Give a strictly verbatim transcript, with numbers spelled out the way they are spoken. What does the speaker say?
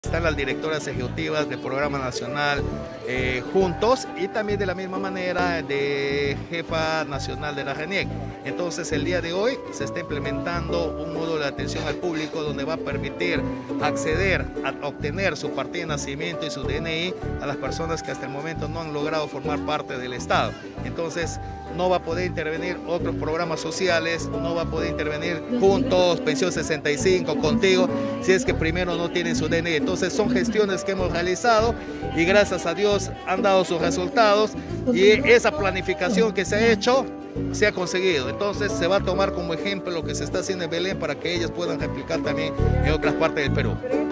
Están las directoras ejecutivas del Programa Nacional eh, juntos y también de la misma manera de jefa nacional de la RENIEC. Entonces el día de hoy se está implementando un módulo de atención al público donde va a permitir acceder a obtener su partida de nacimiento y su D N I a las personas que hasta el momento no han logrado formar parte del Estado. Entonces no va a poder intervenir otros programas sociales, no va a poder intervenir juntos, pensión sesenta y cinco, contigo, si es que primero no tienen su D N I. Entonces son gestiones que hemos realizado y gracias a Dios han dado sus resultados y esa planificación que se ha hecho se ha conseguido. Entonces se va a tomar como ejemplo lo que se está haciendo en Belén para que ellos puedan replicar también en otras partes del Perú.